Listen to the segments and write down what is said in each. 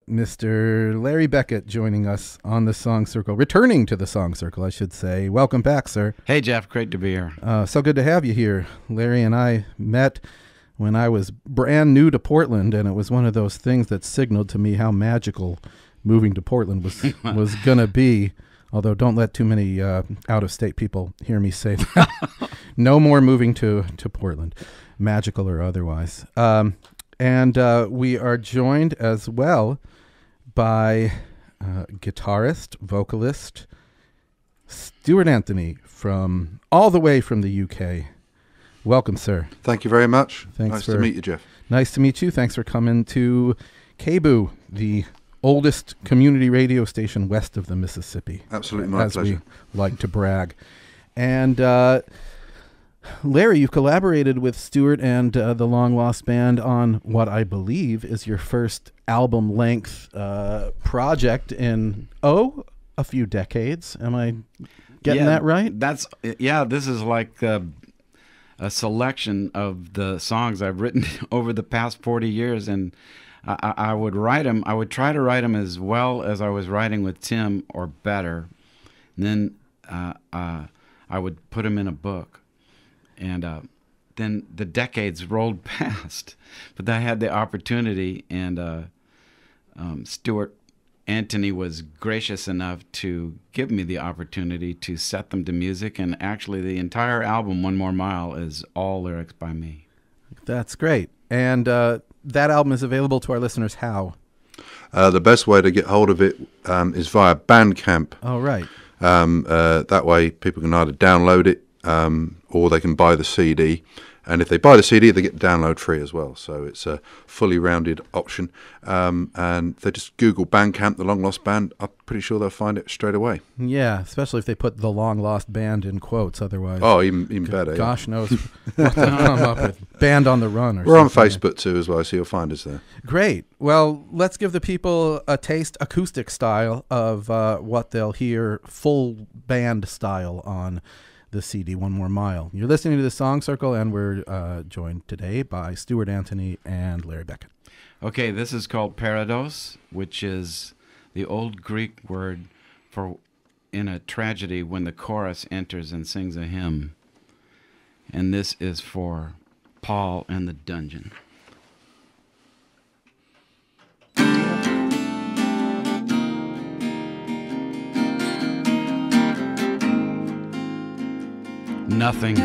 Mr. Larry Beckett joining us on the Songcircle, returning to the Songcircle, I should say. Welcome back, sir. Hey, Jeff. Great to be here. So good to have you here. Larry and I met when I was brand new to Portland, and it was one of those things that signaled to me how magical moving to Portland was going to be. Although don't let too many out-of-state people hear me say that. No more moving to Portland, magical or otherwise. And we are joined as well by guitarist, vocalist, Stuart Anthony, from all the way from the UK. Welcome, sir. Thank you very much. Nice to meet you, Jeff. Nice to meet you. Thanks for coming to KBOO, the oldest community radio station west of the Mississippi. Absolutely, my pleasure. As we like to brag. And Larry, you've collaborated with Stuart and the Long Lost Band on what I believe is your first album-length project in, a few decades. Am I getting that right? This is like a selection of the songs I've written over the past 40 years, and I would write them. I would try to write them as well as I was writing with Tim, or better. And then I would put them in a book. And then the decades rolled past, but I had the opportunity, and Stuart Anthony was gracious enough to give me the opportunity to set them to music, and actually the entire album, One More Mile, is all lyrics by me. That's great. And that album is available to our listeners how? The best way to get hold of it is via Bandcamp. Oh, right. That way people can either download it or they can buy the CD. And if they buy the CD, they get download free as well. So it's a fully rounded option. And they just Google Bandcamp, The Long Lost Band. I'm pretty sure they'll find it straight away. Yeah, especially if they put The Long Lost Band in quotes. Otherwise, even better. Gosh knows what they'll come up with. Band on the Run or We're something. on Facebook too as well, so you'll find us there. Great. Well, let's give the people a taste, acoustic style, of what they'll hear full band style on the CD, One More Mile. You're listening to the Songcircle, and we're joined today by Stuart Anthony and Larry Beckett. Okay, this is called Parados, which is the old Greek word for, in a tragedy, when the chorus enters and sings a hymn. And this is for Paul and the Dungeon. Nothing,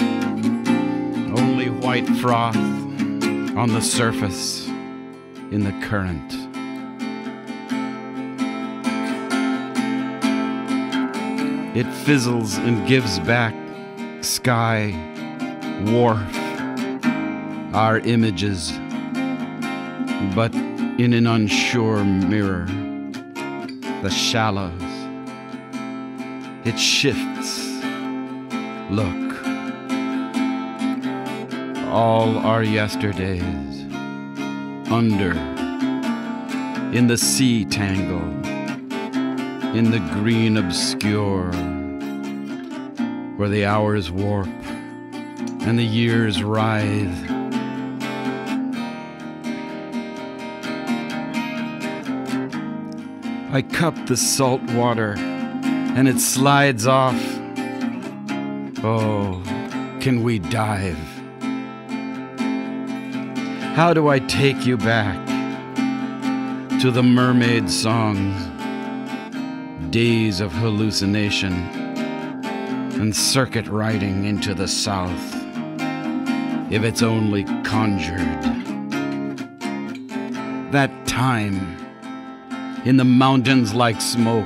only white froth on the surface in the current. It fizzles and gives back sky, wharf, our images, but in an unsure mirror, the shallows. It shifts. Look, all our yesterdays, under, in the sea tangle, in the green obscure, where the hours warp and the years writhe. I cup the salt water and it slides off. Oh, can we dive? How do I take you back to the mermaid songs, days of hallucination, and circuit riding into the south, if it's only conjured? That time in the mountains like smoke,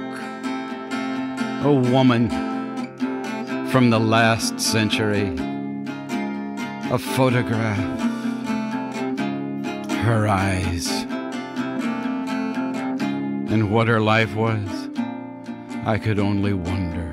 a woman from the last century, a photograph, her eyes, and what her life was, I could only wonder.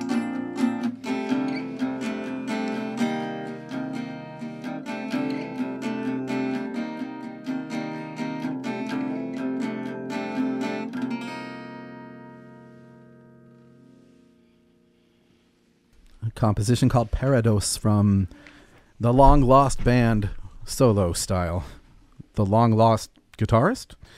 Composition called Parados from the Long Lost Band, solo style. The Long Lost guitarist.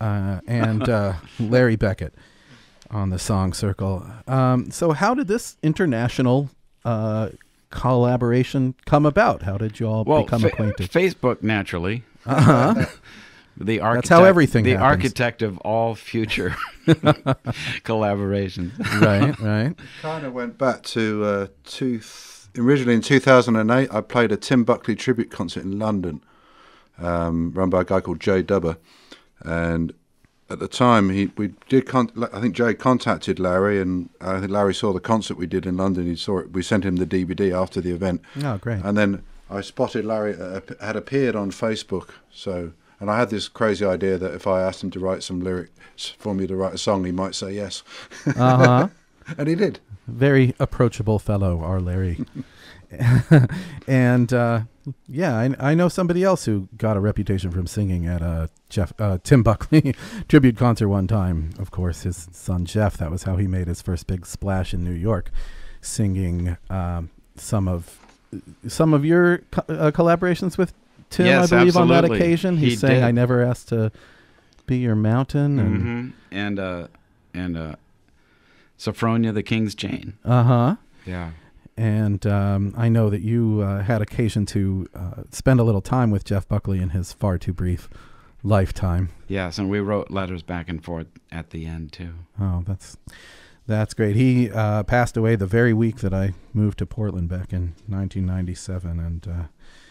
and Larry Beckett on the Songcircle. So how did this international collaboration come about? How did you all become acquainted? Facebook, naturally. Uh-huh. That's how everything happens. Architect of all future collaborations. Right. Kind of went back to originally in 2008. I played a Tim Buckley tribute concert in London, run by a guy called Jay Dubber, and at the time I think Jay contacted Larry, and I think Larry saw the concert we did in London. He saw it. We sent him the DVD after the event. Oh, great! And then I spotted Larry had appeared on Facebook, and I had this crazy idea that if I asked him to write some lyrics for me to write a song, he might say yes. Uh-huh. And he did. Very approachable fellow, our Larry. And I know somebody else who got a reputation from singing at a Tim Buckley tribute concert one time. Of course, his son Jeff. That was how he made his first big splash in New York, singing some of your collaborations with Tim. Yes, I believe absolutely. on that occasion he sang did. "I Never Asked to Be Your Mountain" and Sophronia the King's Chain. Uh-huh. Yeah. And I know that you had occasion to spend a little time with Jeff Buckley in his far too brief lifetime. Yes, and we wrote letters back and forth at the end too. Oh, that's great. He passed away the very week that I moved to Portland back in 1997, and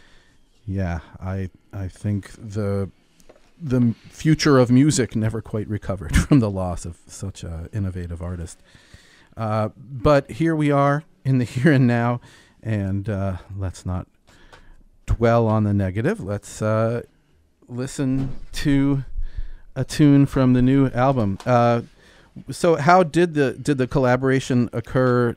I think the future of music never quite recovered from the loss of such an innovative artist. But here we are in the here and now, and let's not dwell on the negative. Let's listen to a tune from the new album. So how did the collaboration occur?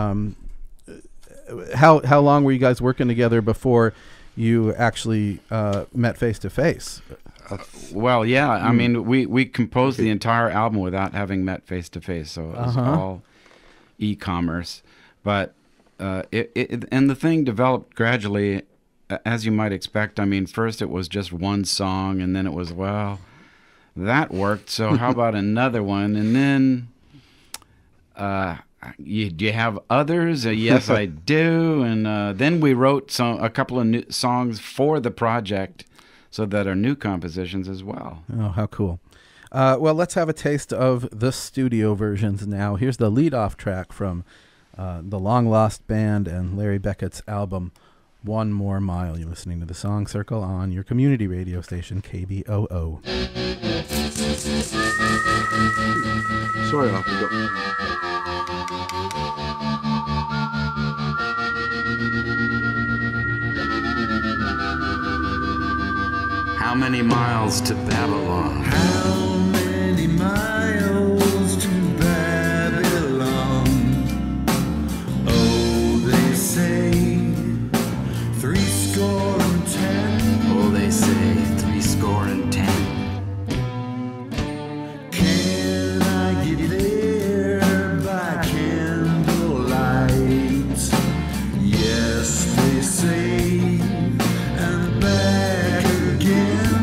How long were you guys working together before you actually met face to face? Well, yeah. I mean, we composed the entire album without having met face to face, so it was all e-commerce. But and the thing developed gradually, as you might expect. I mean, first it was just one song, and then it was, well, that worked, so how about another one? And then, do you have others? Yes, I do. And then we wrote a couple of new songs for the project, so that are new compositions as well. Oh, how cool. Well, let's have a taste of the studio versions now. Here's the lead-off track from the Long Lost Band and Larry Beckett's album, One More Mile. You're listening to the Songcircle on your community radio station, KBOO. Sorry, I forgot. How many miles to Babylon? How many miles to Babylon? Oh, they say 70. Oh, they say 70. Can I get there by candlelight? Yes, they say, and back again.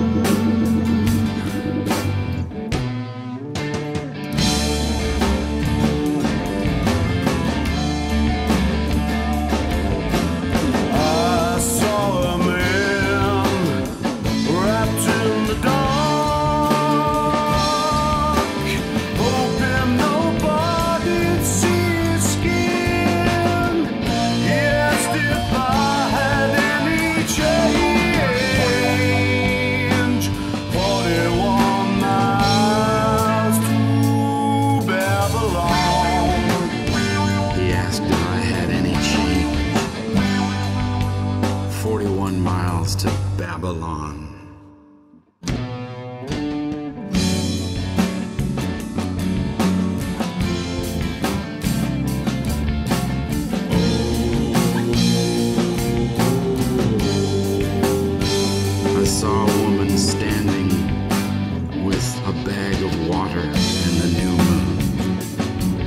I saw a man wrapped in the dark, hoping nobody'd see his skin. He asked if I had any change. 41 miles to Babylon. He asked if I had any change. 41 miles to Babylon. I saw a woman standing with a bag of water in the new moon.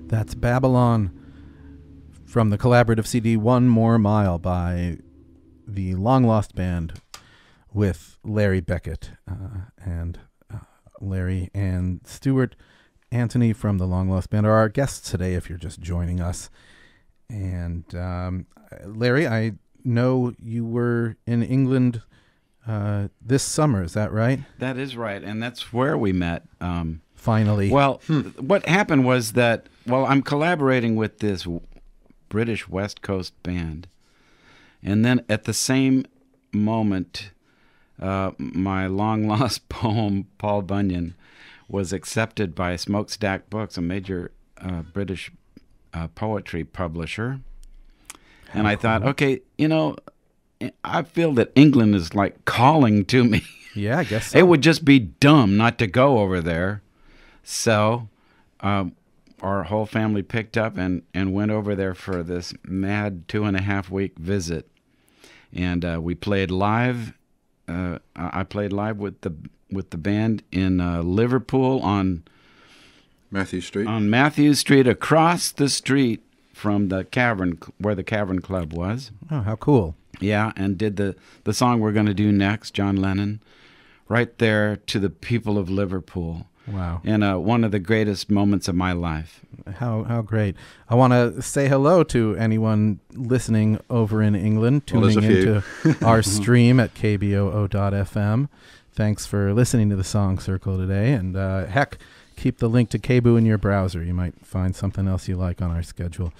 That's Babylon from the collaborative CD One More Mile by the Long Lost Band with Larry Beckett and Larry and Stuart Anthony from the Long Lost Band are our guests today if you're just joining us. And Larry, I know you were in England this summer, is that right? That is right, and that's where we met. Finally. Well, what happened was that, I'm collaborating with this British West Coast band, and then at the same moment, my long-lost poem, Paul Bunyan, was accepted by Smokestack Books, a major British poetry publisher. And I thought, okay, I feel that England is like calling to me. Yeah, I guess so. It would just be dumb not to go over there. So our whole family picked up and went over there for this mad 2.5-week visit. And we played live. I played live with the band in Liverpool on Matthew Street. On Matthew Street, across the street from the Cavern, where the Cavern Club was. Oh, how cool. Yeah, and did the song we're going to do next, John Lennon, right there to the people of Liverpool. Wow. And one of the greatest moments of my life. How great. I want to say hello to anyone listening over in England, tuning into our stream at KBOO.FM. Thanks for listening to the Songcircle today. And heck, keep the link to KBOO in your browser. You might find something else you like on our schedule.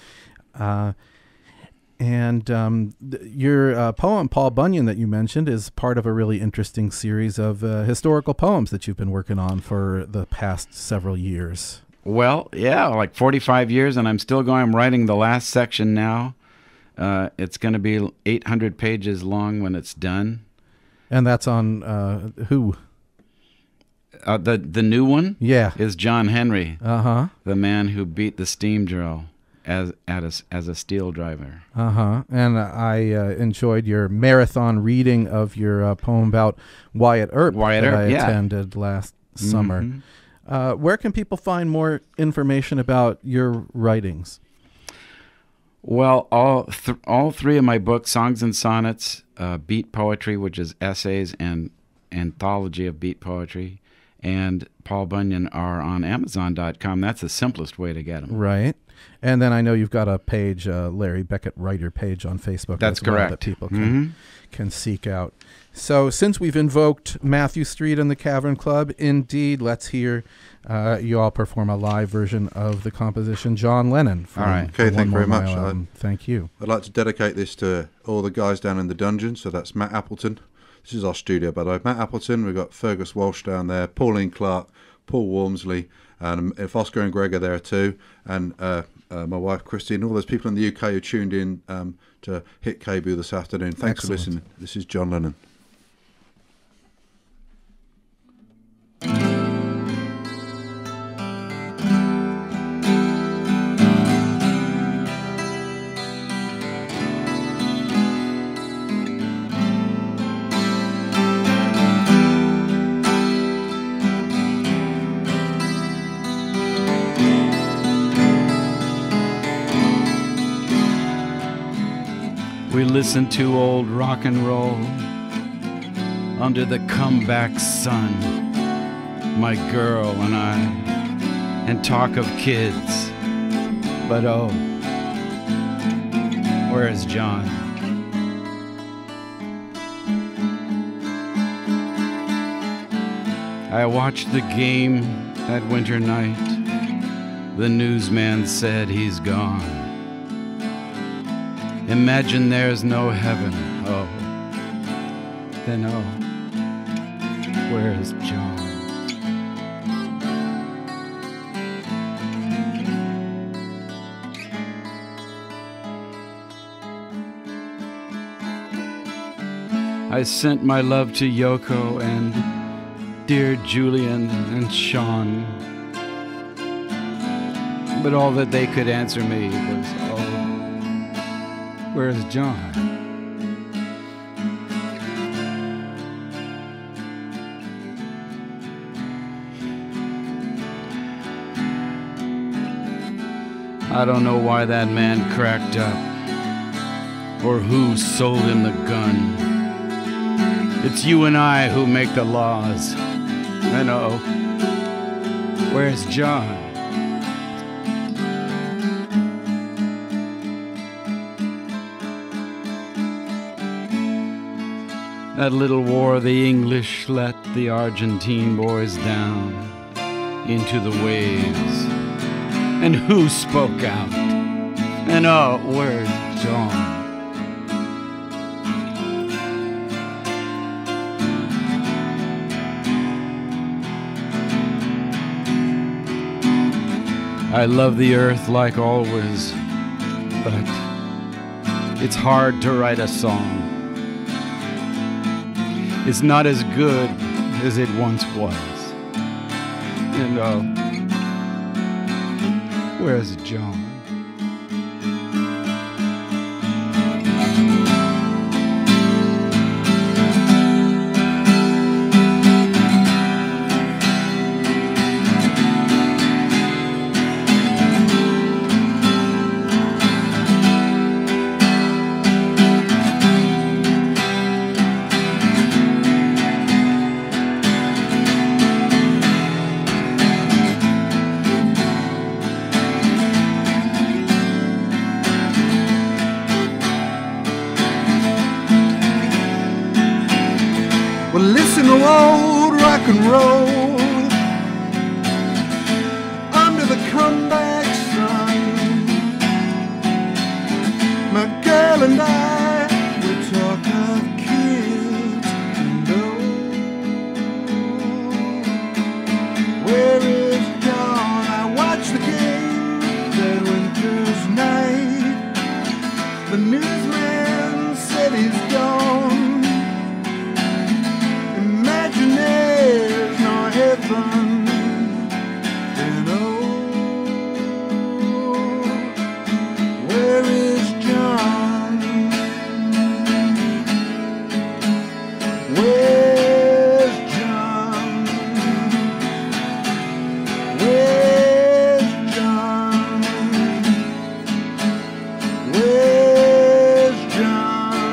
Your poem, Paul Bunyan, that you mentioned is part of a really interesting series of historical poems that you've been working on for the past several years. Well, yeah, like 45 years, and I'm still going. I'm writing the last section now. It's going to be 800 pages long when it's done. And that's on who? The new one? Yeah. Is John Henry. Uh-huh. The man who beat the steam drill as a steel driver. Uh-huh. And I enjoyed your marathon reading of your poem about Wyatt Earp that I attended last summer. Where can people find more information about your writings? Well, all three of my books, Songs and Sonnets, Beat Poetry, which is essays and anthology of beat poetry, and Paul Bunyan are on Amazon.com. That's the simplest way to get them. Right. And then I know you've got a page, Larry Beckett Writer page on Facebook. That's correct. That people can seek out. So since we've invoked Matthew Street and the Cavern Club, indeed, let's hear you all perform a live version of the composition John Lennon. All right. Okay, thank you very much. Thank you. I'd like to dedicate this to all the guys down in the dungeon. So that's Matt Appleton. This is our studio, by the way. Matt Appleton, we've got Fergus Walsh down there, Pauline Clark, Paul Wormsley, and if Oscar and Greg are there too, and my wife Christy, and all those people in the UK who tuned in to hit KBOO this afternoon. Thanks for listening. This is John Lennon. We listen to old rock and roll under the comeback sun, my girl and I, and talk of kids. But oh, where is John? I watched the game that winter night. The newsman said he's gone. Imagine there's no heaven, oh, then oh, where is John? I sent my love to Yoko and dear Julian and Sean, but all that they could answer me was, oh, where's John? I don't know why that man cracked up or who sold him the gun. It's you and I who make the laws. I know. Where's John? That little war the English let the Argentine boys down into the waves. And who spoke out? And oh, where's John? I love the earth like always, but it's hard to write a song. It's not as good as it once was. And oh, where's John? Listen to old rock and roll under the comeback sun. My girl and I will talk of kids and where is John? I watched the game that winter's night. The newsman said he's gone. There's no heaven, and oh, where is John? Where's John? Where's John? Where's John?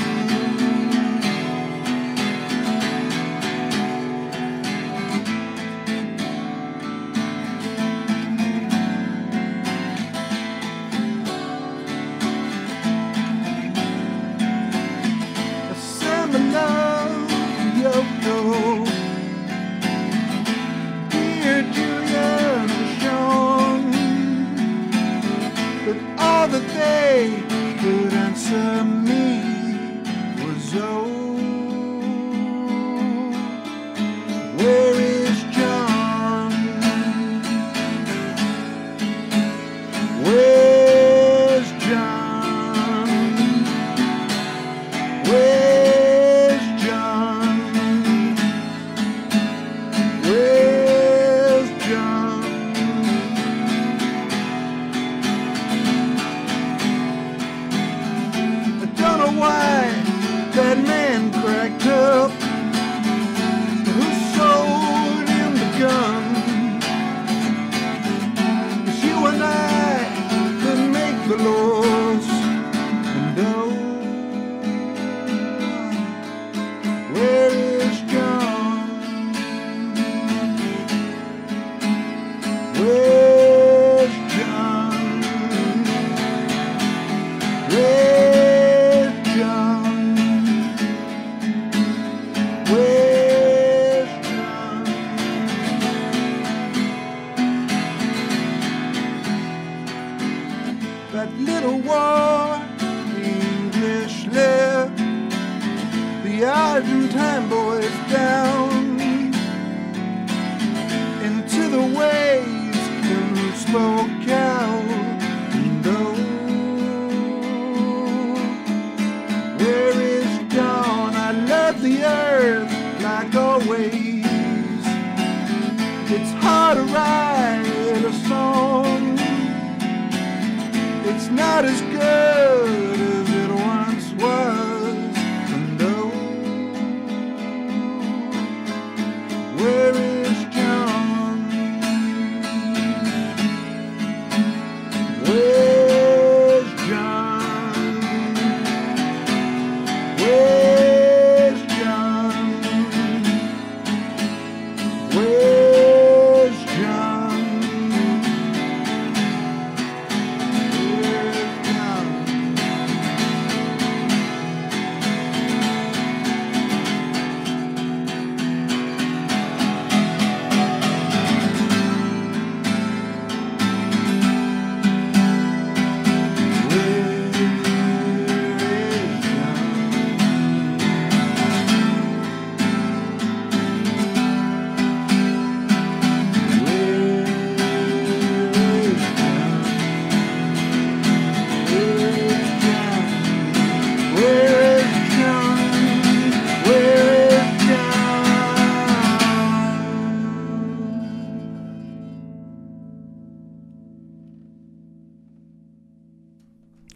That they could answer me was oh, where is John? Where's John? Where's John? Where's John? Why that man cracked up? Who sold him the gun? It's you and I that make the laws. And oh, where is John? Where's John? Where's John? Where's John? That little war the English left the Argentine boys down into the waves who spoke out. And oh, where is John? I love the earth like always. It's hard to write a song. It's not as good as it once was. And oh, where is John?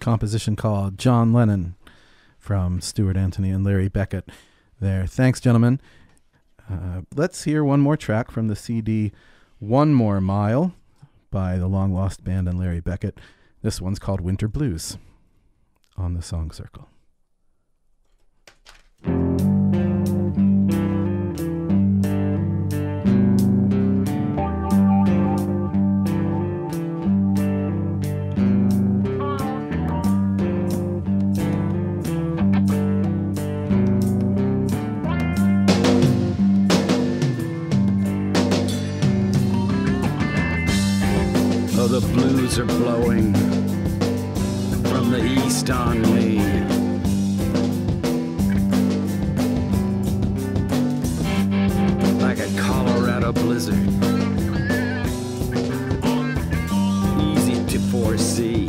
composition called John Lennon from Stuart Anthony and Larry Beckett there. Thanks, gentlemen. Let's hear one more track from the CD One More Mile by the Long Lost Band and Larry Beckett. This one's called Winter Blues on the Songcircle. The blues are blowing from the east on me. Like a Colorado blizzard, easy to foresee.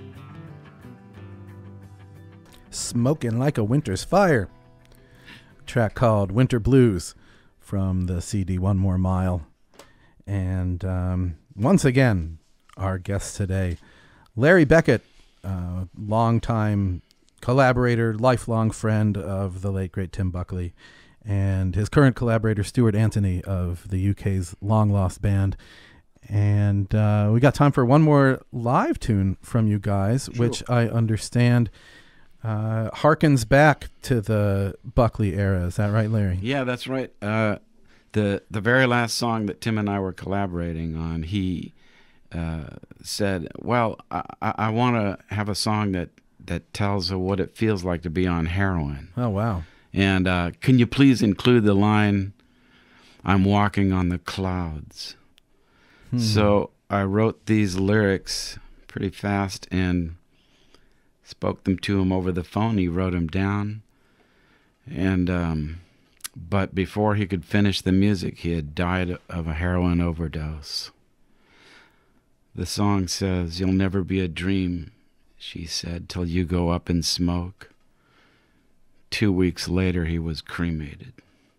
Smoking Like a Winter's Fire. track called Winter Blues from the CD One More Mile. And once again, our guest today, Larry Beckett, longtime collaborator, lifelong friend of the late, great Tim Buckley, and his current collaborator, Stuart Anthony of the UK's long-lost band. And we got time for one more live tune from you guys, sure, which I understand harkens back to the Buckley era. Is that right, Larry? Yeah, that's right. The very last song that Tim and I were collaborating on, he said, well, I want to have a song that tells what it feels like to be on heroin. Oh, wow. And can you please include the line, I'm walking on the clouds. So I wrote these lyrics pretty fast and spoke them to him over the phone. He wrote them down. And but before he could finish the music, he had died of a heroin overdose. The song says, you'll never be a dream, she said, till you go up in smoke. 2 weeks later, he was cremated.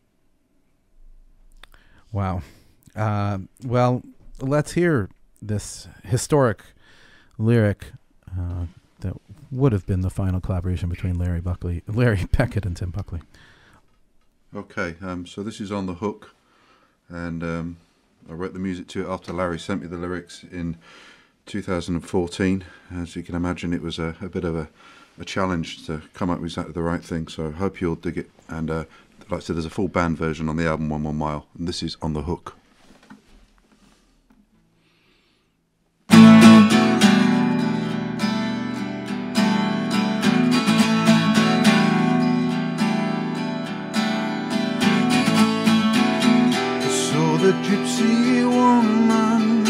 Wow. Well, let's hear this historic lyric that would have been the final collaboration between Larry Beckett and Tim Buckley. Okay, so this is On the Hook, and I wrote the music to it after Larry sent me the lyrics in 2014. As you can imagine, it was a bit of a challenge to come up with exactly the right thing, so I hope you'll dig it. And like I said, there's a full band version on the album One More Mile, and this is On the Hook. The gypsy woman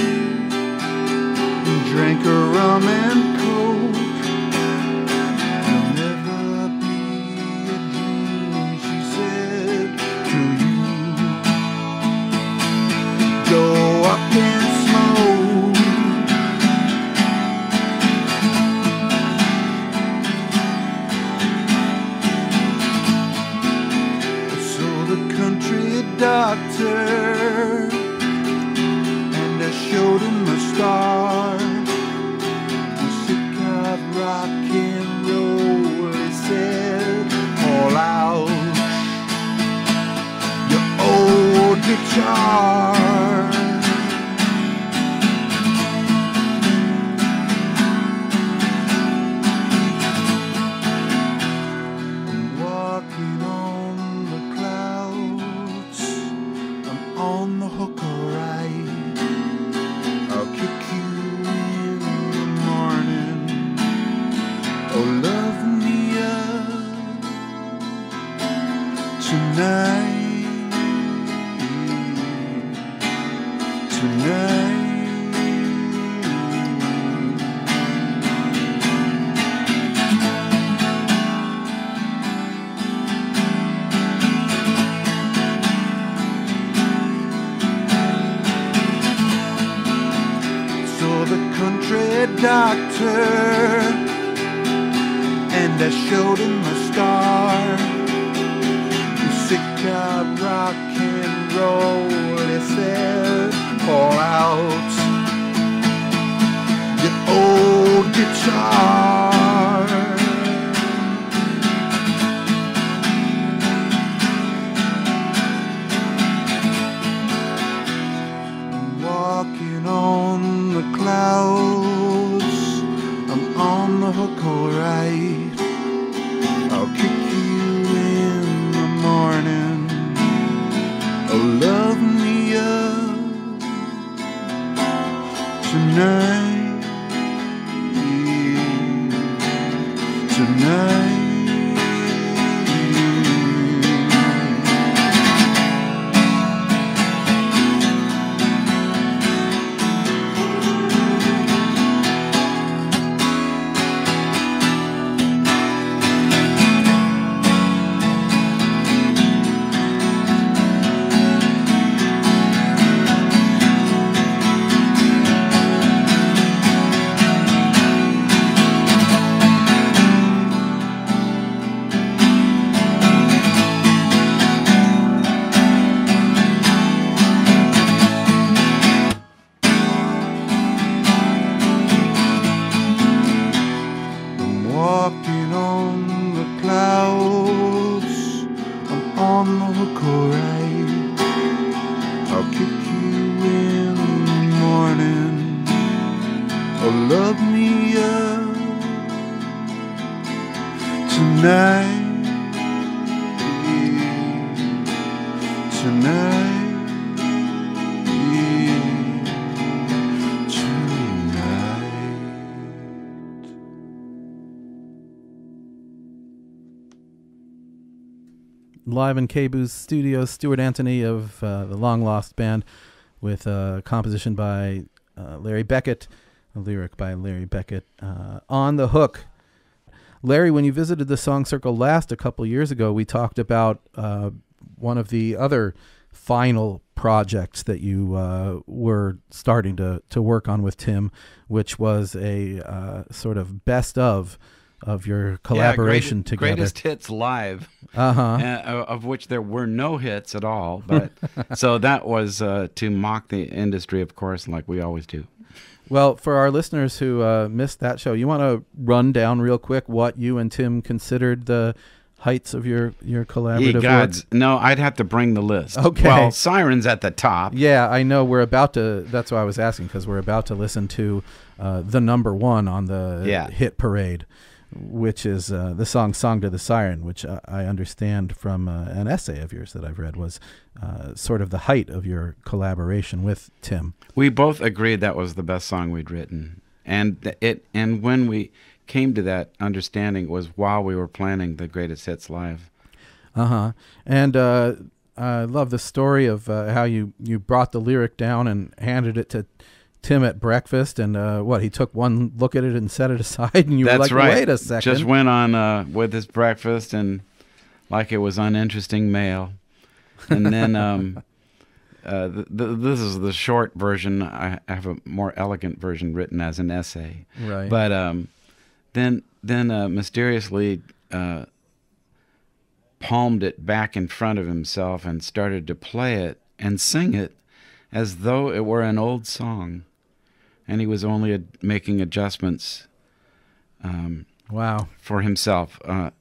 drank her rum and coke. You'll never be a dream, she said to you. Go up and smoke. So the country doctor showed him a star. He's sick of rock and roll, he said, all out your old guitar. I'm walking on the clouds, I'm on the hook, alright. I'll kick you in the morning. Oh, love me up tonight, tonight. Country doctor, and I showed him a star. You're sick of rock and roll, he said, pour out your old guitar. I'm walking on the clouds, I'm on the hook, alright. I'll kick you in the morning. Oh, love me up tonight. on the hook, alright. I'll kick you in the morning, or love me up tonight, yeah. Tonight. Live in KBOO's studios, Stuart Anthony of the Long Lost Band, with a composition by Larry Beckett, a lyric by Larry Beckett, On the Hook. Larry, when you visited the Songcircle last a couple years ago, we talked about one of the other final projects that you were starting to work on with Tim, which was a sort of best of your collaboration together. Greatest hits live, of which there were no hits at all. But so that was to mock the industry, of course, like we always do. Well, for our listeners who missed that show, you want to run down real quick what you and Tim considered the heights of your collaborative work? No, I'd have to bring the list. Okay. Well, Siren's at the top. Yeah, I know. We're about to. That's why I was asking, because we're about to listen to the number one on the hit parade, which is the Song to the Siren, which I understand from an essay of yours that I've read was sort of the height of your collaboration with Tim. We both agreed that was the best song we'd written. And when we came to that understanding was while we were planning the Greatest Hits Live. And I love the story of how you brought the lyric down and handed it to Tim at breakfast, and he took one look at it and set it aside, and you were like, right. Wait a second. Just went on with his breakfast, and like it was uninteresting mail. And then this is the short version. I have a more elegant version written as an essay. Right. But then mysteriously palmed it back in front of himself and started to play it and sing it as though it were an old song. And he was only making adjustments for himself.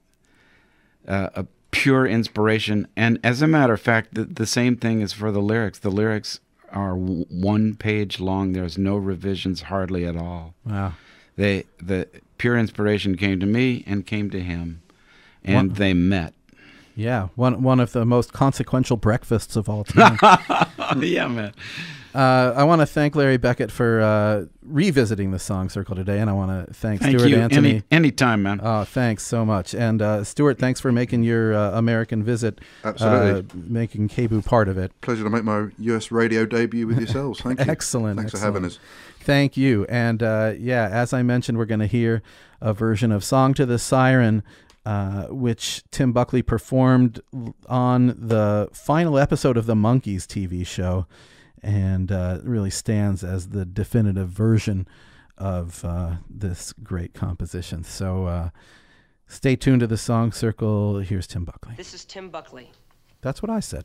A pure inspiration. And as a matter of fact, the same thing is for the lyrics. The lyrics are 1 page long. There's no revisions hardly at all. Wow. The pure inspiration came to me and came to him, and they met. Yeah, one of the most consequential breakfasts of all time. Yeah, man. I want to thank Larry Beckett for revisiting the Songcircle today, and I want to thank Stuart Anthony. Anytime, man. Oh, thanks so much. And Stuart, thanks for making your American visit. Absolutely. Making KBOO part of it. Pleasure to make my US radio debut with yourselves. Thank you. Excellent. Thanks for having us. Thank you. And as I mentioned, we're going to hear a version of Song to the Siren, which Tim Buckley performed on the final episode of the Monkees TV show, and really stands as the definitive version of this great composition. So stay tuned to the Songcircle. Here's Tim Buckley. This is Tim Buckley. That's what I said.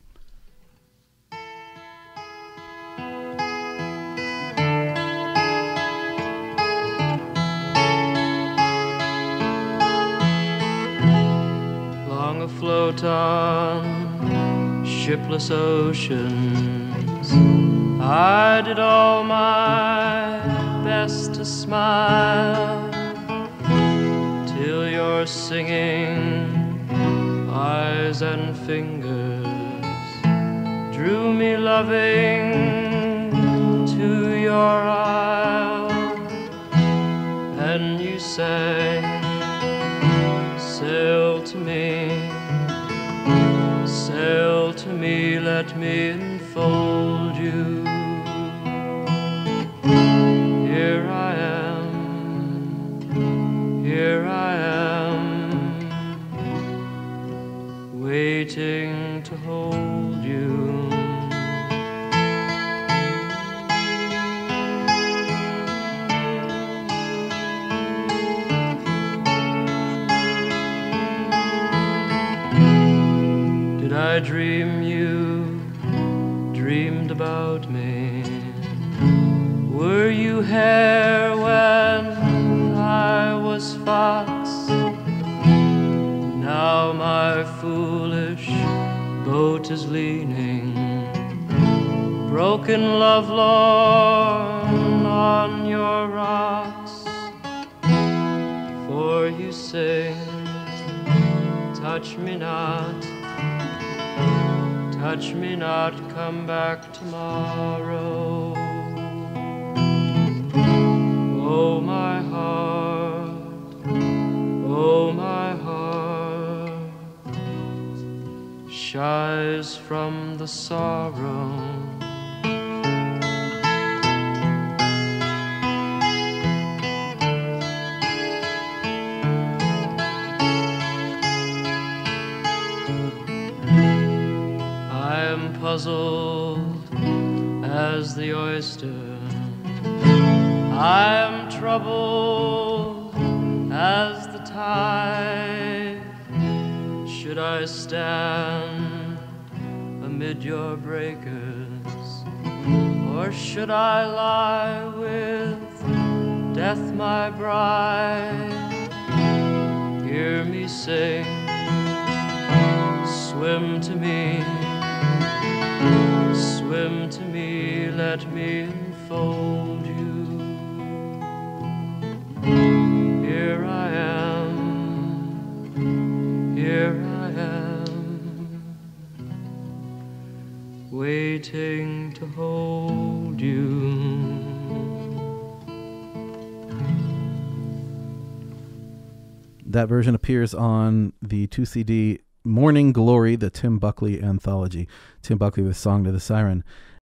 Long afloat on shipless oceans, I did all my best to smile, till your singing eyes and fingers drew me loving to your isle, and you sang, sail to me, let me enfold you. Here I am, waiting to hold you. Did I dream you dreamed about me? Were you hair when I was fox? Now my foolish boat is leaning, broken lovelorn on your rocks. For you say, touch me not, come back tomorrow. Oh my heart shies from the sorrow. I am puzzled as the oyster, I am troubled as the tide. Should I stand amid your breakers, or should I lie with death my bride? Hear me sing, swim to me, let me enfold you. Here I am, waiting to hold you. That version appears on the 2 CD Morning Glory, the Tim Buckley anthology. Tim Buckley with Song to the Siren.